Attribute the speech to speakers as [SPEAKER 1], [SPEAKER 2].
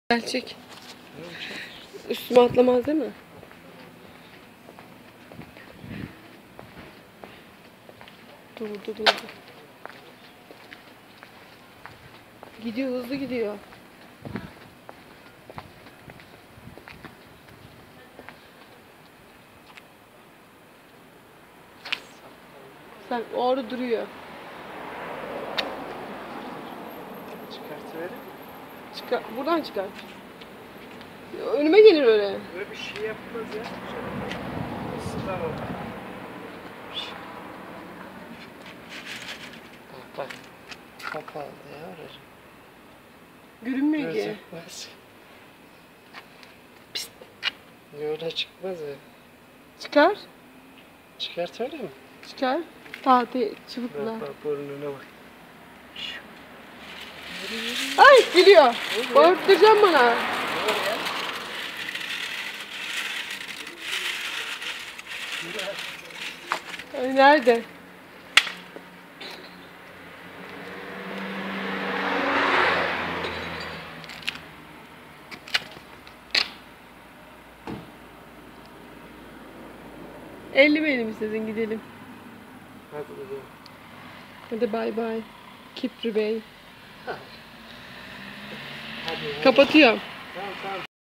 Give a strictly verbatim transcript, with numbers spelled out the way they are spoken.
[SPEAKER 1] Gerçek. Üstüme atlamaz değil mi? Durdu durdu. Gidiyor, hızlı gidiyor. Sen orada duruyor.
[SPEAKER 2] Çıkartıverin.
[SPEAKER 1] Çıkar, buradan çıkar. Önüme gelir öyle.
[SPEAKER 2] Böyle bir şey yapmaz ya. Isıtar o. Bak bak. Kapalı ya aracı.
[SPEAKER 1] Görünmüyor ki.
[SPEAKER 2] Gözükmez. Pist. Yola çıkmaz ya.
[SPEAKER 1] Çıkar.
[SPEAKER 2] Çıkart öyle mi?
[SPEAKER 1] Çıkar. Tahta çubukla.
[SPEAKER 2] Bak bak burnuna bak.
[SPEAKER 1] Ay geliyor. Bağırtacağım bana. Ay nerede? elli benim sizin gidelim.
[SPEAKER 2] Hadi gidelim.
[SPEAKER 1] Hadi bay bay. Kipri Bey.
[SPEAKER 2] Hadi. hadi.
[SPEAKER 1] Kapatıyorum.
[SPEAKER 2] Tamam tamam.